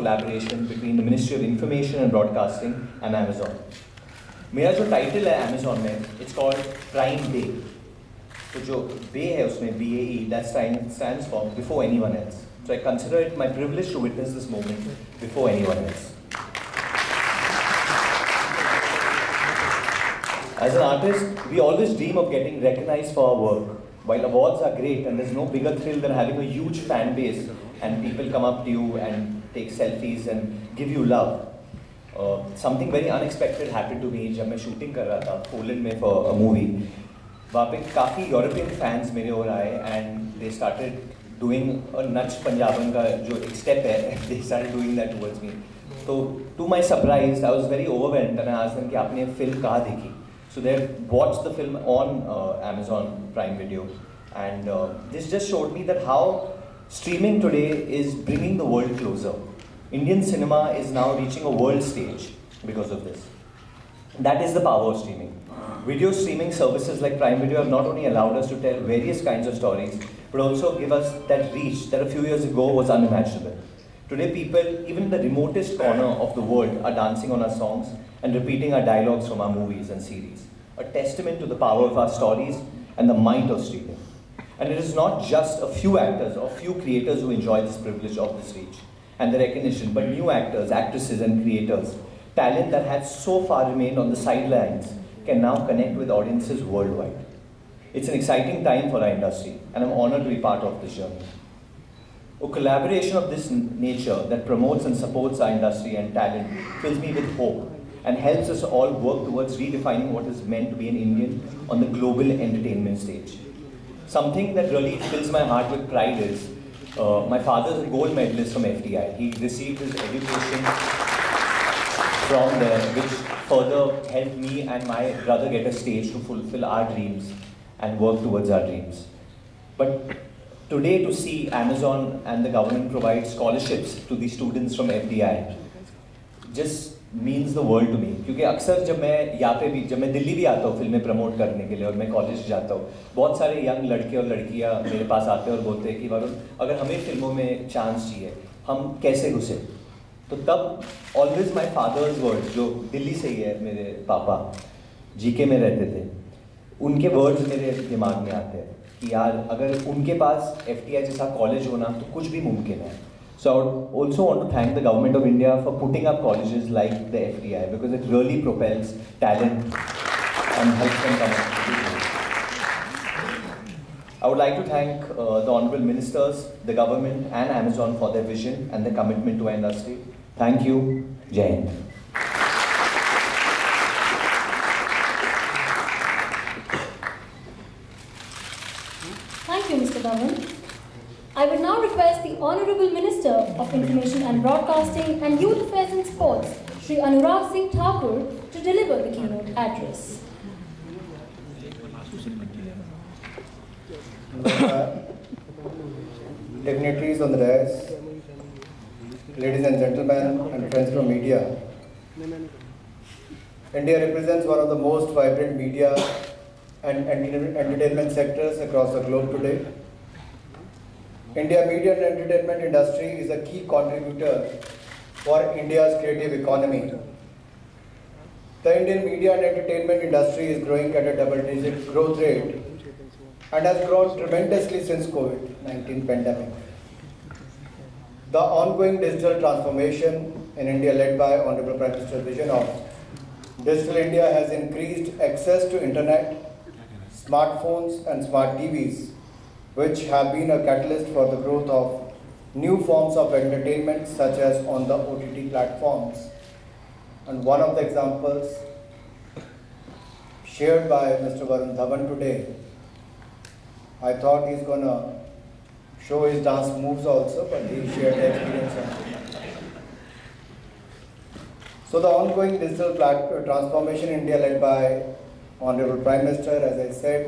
collaboration between the Ministry of Information and Broadcasting and Amazon. मेरा जो title है Amazon में, it's called Prime Day. तो जो Bay है उसमें BAE, that stands for before anyone else. So I consider it my privilege to witness this moment before anyone else. As an artist, we always dream of getting recognized for our work. While awards are great and there's no bigger thrill than having a huge fan base and people come up to you and take selfies and give you love. Something very unexpected happened to me जब मैं shooting कर रहा था Poland में for a movie. वहाँ पे काफ़ी European fans मेरे ओर आए and they started doing a Nach Punjaban का जो एक step है, they started doing that towards me. So to my surprise, I was very overwhelmed and I asked them कि आपने film कहाँ देखी? So they watched the film on Amazon Prime Video, and this just showed me that how streaming today is bringing the world closer. Indian cinema is now reaching a world stage because of this. That is the power of streaming. Video streaming services like Prime Video have not only allowed us to tell various kinds of stories, but also give us that reach that a few years ago was unimaginable. Today people, even in the remotest corner of the world, are dancing on our songs and repeating our dialogues from our movies and series. A testament to the power of our stories and the might of streaming. And it is not just a few actors or few creators who enjoy this privilege of this reach and the recognition, but new actors, actresses and creators, talent that had so far remained on the sidelines, can now connect with audiences worldwide. It's an exciting time for our industry, and I'm honored to be part of this journey. A collaboration of this nature that promotes and supports our industry and talent fills me with hope and helps us all work towards redefining what is meant to be an Indian on the global entertainment stage. Something that really fills my heart with pride is, my father is a gold medalist from FTI. He received his education from there, which further helped me and my brother get a stage to fulfill our dreams and work towards our dreams. But today, to see Amazon and the government provide scholarships to the students from FDI just means the world to me. क्योंकि अक्सर जब मैं यहाँ पे भी, जब मैं दिल्ली भी आता हूँ फिल्में प्रमोट करने के लिए और मैं कॉलेज जाता हूँ, बहुत सारे यंग लड़के और लड़कियाँ मेरे पास आते हैं और बोलते हैं कि वरुण, अगर हमें फिल्मों में चांस चाहिए, हम कैसे घुसे? तो तब ऑलवेज माई फादर्स वर्ड्स, जो दिल्ली से ही है, मेरे पापा जीके में रहते थे, उनके वर्ड्स मेरे दिमाग में आते हैं कि यार अगर उनके पास FTI जैसा कॉलेज होना तो कुछ भी मुमकिन है. So I would also want to thank the government of India for putting up colleges like the FTI because it really propels talent and helps them come up. I would like to thank the honorable ministers, the government and Amazon for their vision and their commitment to our industry. Thank you. Jai Hind. Thank you, Mr. Dhawan. I would now request the Honourable Minister of Information and Broadcasting and Youth Affairs and Sports, Shri Anurag Singh Thakur, to deliver the keynote address. Dignitaries on the dais, ladies and gentlemen, and friends from media. India represents one of the most vibrant media and entertainment sectors across the globe today. India media and entertainment industry is a key contributor for India's creative economy. The Indian media and entertainment industry is growing at a double-digit growth rate and has grown tremendously since COVID-19 pandemic. The ongoing digital transformation in India led by Honorable Prime Minister's vision of Digital India has increased access to internet, smartphones and smart TVs, which have been a catalyst for the growth of new forms of entertainment such as on the OTT platforms. And one of the examples shared by Mr. Varun Dhawan today, I thought he's going to show his dance moves also, but he shared the experience on it. So the ongoing digital transformation in India led by Honorable Prime Minister, as I said,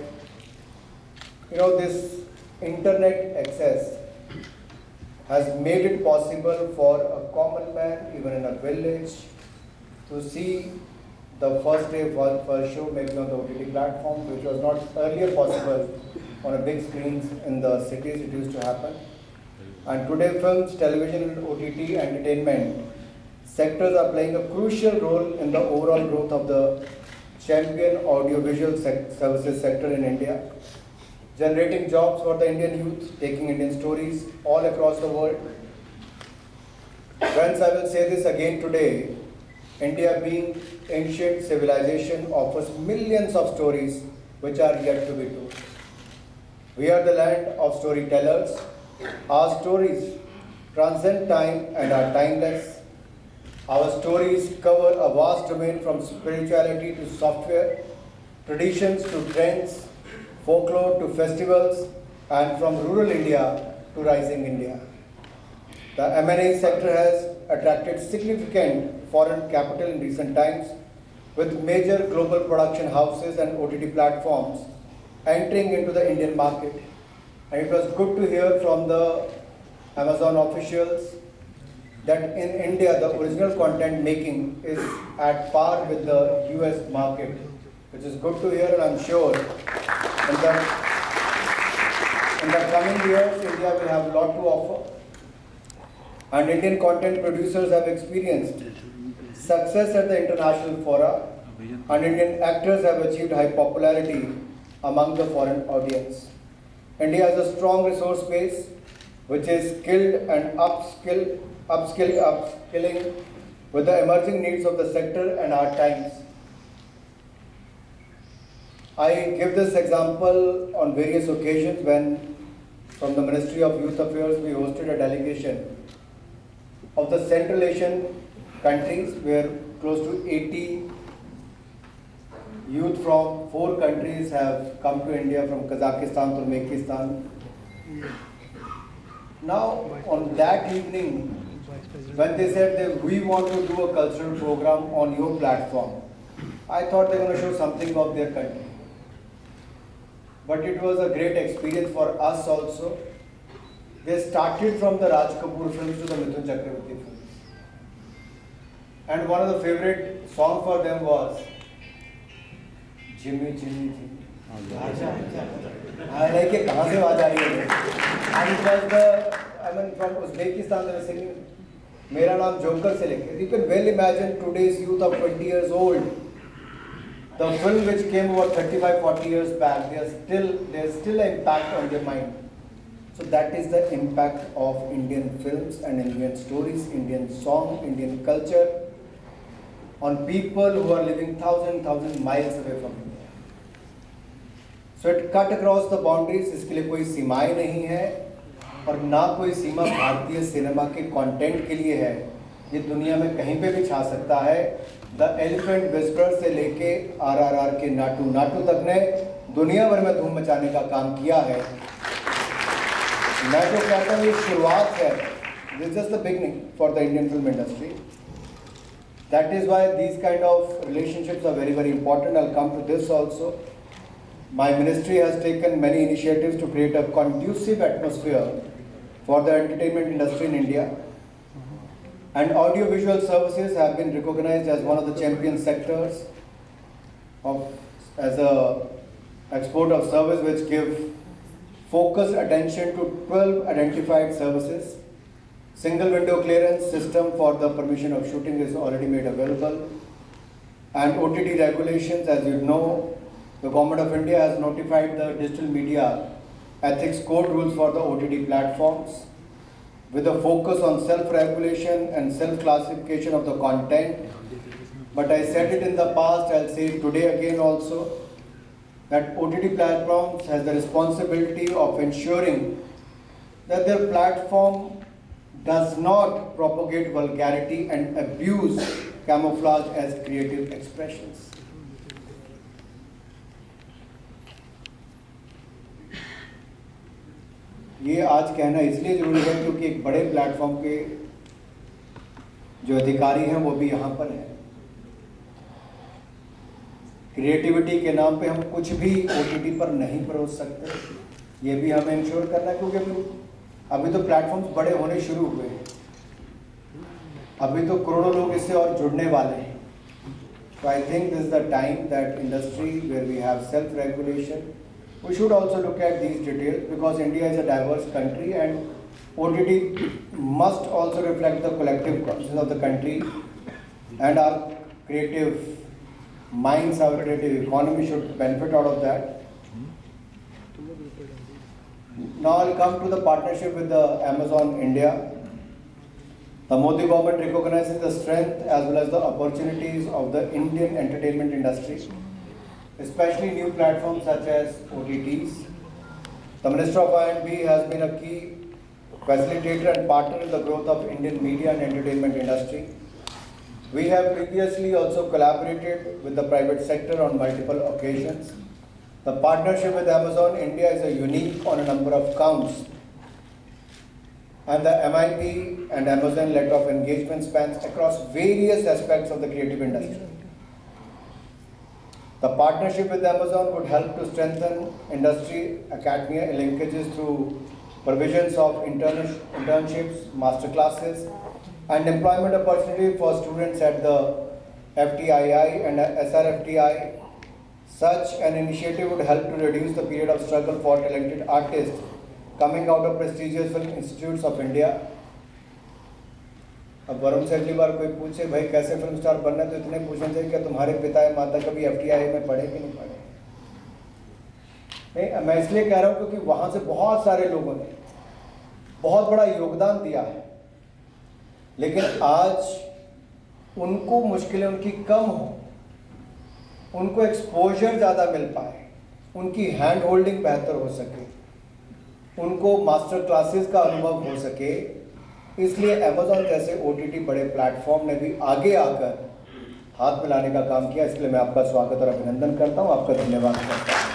this internet access has made it possible for a common man, even in a village, to see the first day first show maybe on the OTT platform, which was not earlier possible on a big screens in the cities. It used to happen. And today films, television and OTT entertainment sectors are playing a crucial role in the overall growth of the champion audiovisual services sector in India, generating jobs for the Indian youth, taking Indian stories all across the world. Friends, I will say this again today, India being ancient civilization offers millions of stories which are yet to be told. We are the land of storytellers. Our stories transcend time and are timeless. Our stories cover a vast domain from spirituality to software, traditions to trends, folklore to festivals, and from rural India to rising India. The M&A sector has attracted significant foreign capital in recent times, with major global production houses and OTT platforms entering into the Indian market. And it was good to hear from the Amazon officials that in India the original content making is at par with the US market, which is good to hear, and I'm sure in the coming years India will have a lot to offer. And Indian content producers have experienced success at the international fora, and Indian actors have achieved high popularity among the foreign audience. India has a strong resource base which is skilled and upskilling with the emerging needs of the sector and our times. I give this example on various occasions when from the Ministry of Youth Affairs we hosted a delegation of the Central Asian countries where close to 80 youth from 4 countries have come to India, from Kazakhstan to Uzbekistan. Now, on that evening, when they said that we want to do a cultural program on your platform, I thought they're going to show something of their country. But it was a great experience for us also. They started from the Raj Kapoor films to the Mithun Chakravarti films. And one of the favorite songs for them was Jimmy, Jimmy, Jimmy. I like it. And it was from Uzbekistan they were singing Mera Naam Joker se leke. You can well imagine today's youth of 20 years old. The film which came over 35, 40 years back, there's still an impact on their mind. So that is the impact of Indian films and Indian stories, Indian song, Indian culture on people who are living thousand miles away from India. So it cut across the boundaries. इसके लिए कोई सीमाएं नहीं है और ना कोई सीमा भारतीय सिनेमा के कंटेंट के लिए है. ये दुनिया में कहीं पे भी छा सकता है. द एलिफेंट विस्परर से लेके RRR के नाटू तक ने दुनिया भर में धूम मचाने का काम किया है. मैं तो कहता हूँ ये शुरुआत है. This is just the beginning for the Indian film industry. That is why these kind of relationships are very, very important. I'll come to this also. My ministry has taken many initiatives to create a conducive atmosphere for the entertainment industry in India. And audiovisual services have been recognized as one of the champion sectors as a export of service which give focused attention to 12 identified services. Single window clearance system for the permission of shooting is already made available. And OTT regulations, as you know, the Government of India has notified the Digital Media Ethics Code rules for the OTT platforms with a focus on self-regulation and self-classification of the content. But I said it in the past, I'll say it today again also, that OTT platforms has the responsibility of ensuring that their platform does not propagate vulgarity and abuse camouflage as creative expressions. ये आज कहना इसलिए जरूरी है क्योंकि एक बड़े platform के जो अधिकारी हैं वो भी यहाँ पर हैं. क्रिएटिविटी के नाम पे हम कुछ भी OTT पर नहीं परोस सकते. ये भी हमें इंश्योर करना है क्योंकि अभी तो प्लेटफॉर्म्स बड़े होने शुरू हुए हैं. अभी तो करोड़ों लोग इससे और जुड़ने वाले हैं. So I think this is the time that industry where we have self-regulation, we should also look at these details because India is a diverse country and OTT must also reflect the collective consciousness of the country, and our creative minds, our creative economy should benefit out of that. Now I'll come to the partnership with the Amazon India. The Modi government recognizes the strength as well as the opportunities of the Indian entertainment industry, especially new platforms such as OTTs. The Minister of I&B has been a key facilitator and partner in the growth of Indian media and entertainment industry. We have previously also collaborated with the private sector on multiple occasions. The partnership with Amazon India is a unique on a number of counts, and the MIP and Amazon letter of engagement spans across various aspects of the creative industry. The partnership with Amazon would help to strengthen industry academia linkages through provisions of internships, masterclasses, and employment opportunity for students at the FTII and SRFTI. Such an initiative would help to reduce the period of struggle for talented artists coming out of prestigious film institutes of India. अब वरुण से अगली बार कोई पूछे भाई कैसे film star बनना है तो इतने पूछना चाहिए कि तुम्हारे पिता या माता कभी FTI में पढ़े कि नहीं पढ़े। नहीं, मैं इसलिए कह रहा हूँ क्योंकि वहाँ से बहुत सारे लोगों ने बहुत बड़ा योगदान दिया है, लेकिन आज उनको मुश्किलें उनकी कम हो, उनको एक्सपोजर ज़्यादा मिल पाए, उनकी हैंड होल्डिंग बेहतर हो सके, उनको मास्टर क्लासेस का अनुभव हो सके, इसलिए अमेज़ॉन जैसे OTT बड़े प्लेटफॉर्म ने भी आगे आकर हाथ मिलाने का काम किया। इसलिए मैं आपका स्वागत और अभिनंदन करता हूं, आपका धन्यवाद करता हूं।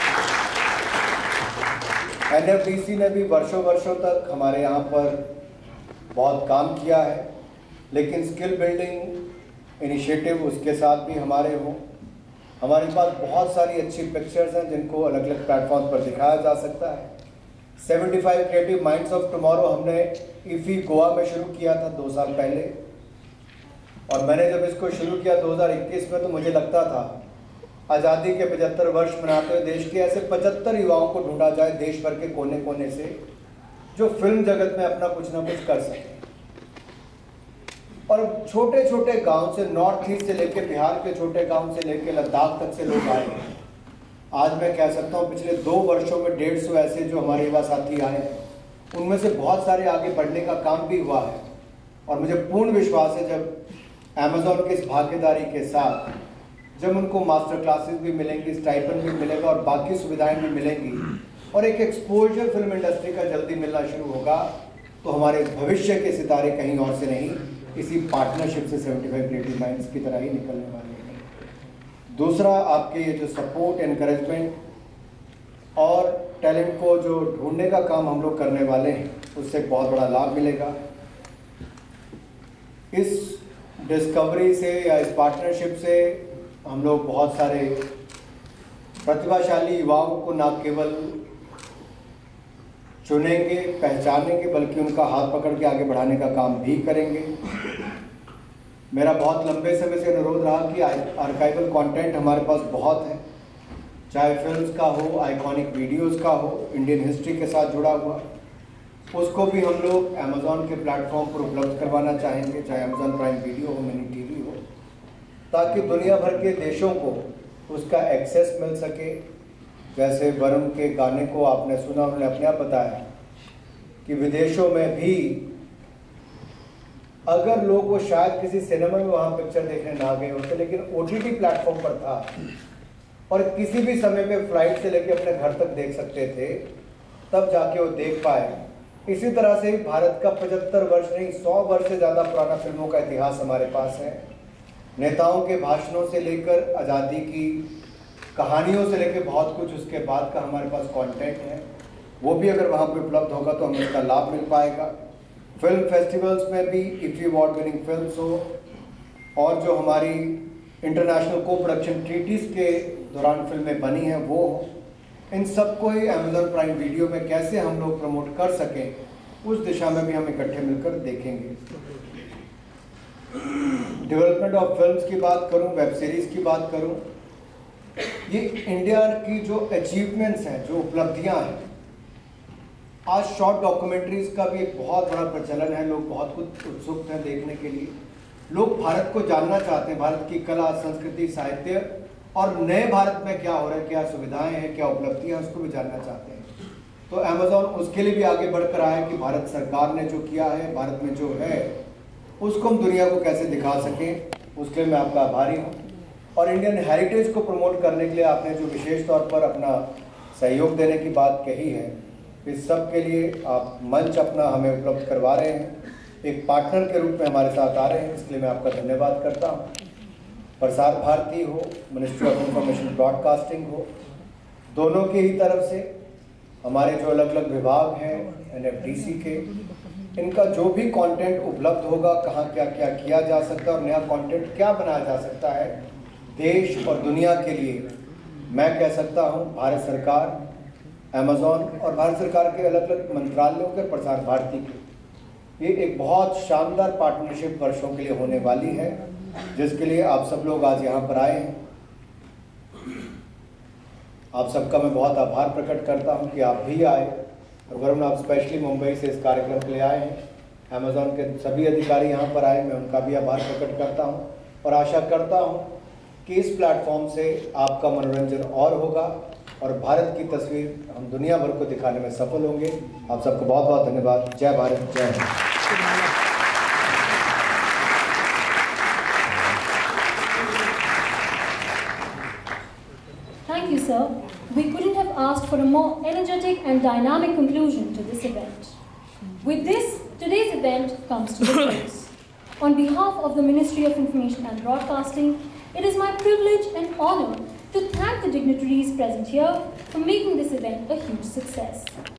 NFDC ने भी वर्षों तक हमारे यहाँ पर बहुत काम किया है, लेकिन स्किल बिल्डिंग इनिशिएटिव उसके साथ भी हमारे हों। हमारे पास बहुत सारी अच्छी पिक्चर्स हैं जिनको अलग अलग प्लेटफॉर्म पर दिखाया जा सकता है। 75 क्रिएटिव माइंड्स ऑफ टुमारो हमने IFFI गोवा में शुरू किया था 2 साल पहले, और मैंने जब इसको शुरू किया 2021 में तो मुझे लगता था आज़ादी के 75 वर्ष मनाते हुए देश के ऐसे 75 युवाओं को ढूंढा जाए देश भर के कोने कोने से जो फिल्म जगत में अपना कुछ ना कुछ कर सके। और छोटे छोटे गांव से, नॉर्थ ईस्ट से लेकर बिहार के छोटे गांव से लेकर लद्दाख तक से लोग आए। आज मैं कह सकता हूँ पिछले 2 वर्षों में 150 ऐसे जो हमारे युवा साथी आए, उनमें से बहुत सारे आगे बढ़ने का काम भी हुआ है। और मुझे पूर्ण विश्वास है जब अमेज़ॉन की इस भागीदारी के साथ जब उनको मास्टर क्लासेस भी मिलेंगी, स्टाइपेंड भी मिलेगा और बाकी सुविधाएं भी मिलेंगी और एक एक्सपोजर फिल्म इंडस्ट्री का जल्दी मिलना शुरू होगा, तो हमारे भविष्य के सितारे कहीं और से नहीं, इसी पार्टनरशिप से 75 क्रिएटिव माइंड्स की तरह ही निकलने वाले हैं। दूसरा, आपके ये जो सपोर्ट, एनकरेजमेंट और टैलेंट को जो ढूंढने का काम हम लोग करने वाले हैं, उससे बहुत बड़ा लाभ मिलेगा। इस डिस्कवरी से या इस पार्टनरशिप से हम लोग बहुत सारे प्रतिभाशाली युवाओं को न केवल चुनेंगे, पहचानेंगे, बल्कि उनका हाथ पकड़ के आगे बढ़ाने का काम भी करेंगे। मेरा बहुत लंबे समय से अनुरोध रहा कि आर्काइवल कंटेंट हमारे पास बहुत है, चाहे फिल्म्स का हो, आइकॉनिक वीडियोस का हो, इंडियन हिस्ट्री के साथ जुड़ा हुआ, उसको भी हम लोग अमेज़ॉन के प्लेटफॉर्म पर उपलब्ध करवाना चाहेंगे, चाहे अमेज़ॉन प्राइम वीडियो हो, मिनी टीवी हो, ताकि दुनिया भर के देशों को उसका एक्सेस मिल सके। जैसे वरुण के गाने को आपने सुना, उन्होंने अपने आप बताया कि विदेशों में भी अगर लोग वो शायद किसी सिनेमा में वहाँ पिक्चर देखने ना गए होते, लेकिन OTT प्लेटफॉर्म पर था और किसी भी समय पे फ्लाइट से लेके अपने घर तक देख सकते थे, तब जाके वो देख पाए। इसी तरह से भारत का 75 वर्ष नहीं 100 वर्ष से ज़्यादा पुराना फिल्मों का इतिहास हमारे पास है। नेताओं के भाषणों से लेकर आज़ादी की कहानियों से लेकर बहुत कुछ उसके बाद का हमारे पास कंटेंट है, वो भी अगर वहाँ पे उपलब्ध होगा तो हमें इसका लाभ मिल पाएगा। फिल्म फेस्टिवल्स में भी IFFI अवार्ड विनिंग फिल्म्स हो और जो हमारी इंटरनेशनल को प्रोडक्शन ट्रीटीज़ के दौरान फिल्में बनी हैं वो हो, इन सबको ही अमेज़ॉन प्राइम वीडियो में कैसे हम लोग प्रमोट कर सकें, उस दिशा में भी हम इकट्ठे मिलकर देखेंगे। डेवलपमेंट ऑफ फिल्म्स की बात करूं, वेब सीरीज़ की बात करूं, ये इंडिया की जो अचीवमेंट्स हैं, जो उपलब्धियां हैं, आज शॉर्ट डॉक्यूमेंट्रीज का भी एक बहुत बड़ा प्रचलन है, लोग बहुत कुछ उत्सुक हैं देखने के लिए। लोग भारत को जानना चाहते हैं, भारत की कला, संस्कृति, साहित्य और नए भारत में क्या हो रहा है, क्या सुविधाएं हैं, क्या उपलब्धियां, उसको भी जानना चाहते हैं। तो अमेज़ॉन उसके लिए भी आगे बढ़कर आया है कि भारत सरकार ने जो किया है, भारत में जो है उसको हम दुनिया को कैसे दिखा सकें, उसके लिए मैं आपका आभारी हूँ। और इंडियन हेरिटेज को प्रमोट करने के लिए आपने जो विशेष तौर पर अपना सहयोग देने की बात कही है, इस सब के लिए आप मंच अपना हमें उपलब्ध करवा रहे हैं, एक पार्टनर के रूप में हमारे साथ आ रहे हैं, इसलिए मैं आपका धन्यवाद करता हूँ। प्रसार भारती हो, मिनिस्ट्री ऑफ इंफॉर्मेशन ब्रॉडकास्टिंग हो, दोनों की ही तरफ से हमारे जो अलग अलग विभाग हैं NFDC के, इनका जो भी कंटेंट उपलब्ध होगा, कहाँ क्या क्या किया जा सकता है और नया कंटेंट क्या बनाया जा सकता है देश और दुनिया के लिए, मैं कह सकता हूँ भारत सरकार, अमेज़ॉन और भारत सरकार के अलग अलग मंत्रालयों के, प्रसार भारती के, ये एक बहुत शानदार पार्टनरशिप वर्षों के लिए होने वाली है, जिसके लिए आप सब लोग आज यहाँ पर आए हैं। आप सबका मैं बहुत आभार प्रकट करता हूँ कि आप भी आए, और वरुण आप स्पेशली मुंबई से इस कार्यक्रम के लिए आए हैं। अमेज़ॉन के सभी अधिकारी यहाँ पर आए, मैं उनका भी आभार प्रकट करता हूँ और आशा करता हूँ कि इस प्लेटफॉर्म से आपका मनोरंजन और होगा और भारत की तस्वीर हम दुनिया भर को दिखाने में सफल होंगे। आप सबको बहुत बहुत धन्यवाद। जय भारत, जय Hind. Thank you, sir. We couldn't have asked for a more energetic and dynamic conclusion to this event. With this, today's event comes to a close. On behalf of the Ministry of Information and Broadcasting, it is my privilege and honor to thank the dignitaries present here for making this event a huge success.